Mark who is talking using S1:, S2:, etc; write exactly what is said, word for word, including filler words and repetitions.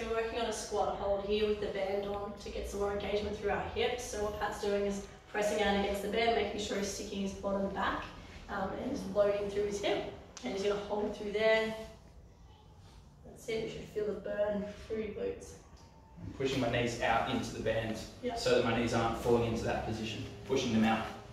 S1: so we're working on a squat hold here with the band on to get some more engagement through our hips. So what Pat's doing is pressing down against the band, making sure he's sticking his bottom back um, and he's loading through his hip. And he's going to hold it through there. That's it, you should feel the burn through your glutes.
S2: I'm pushing my knees out into the band
S1: yep.
S2: so that my knees aren't falling into that position, pushing them out.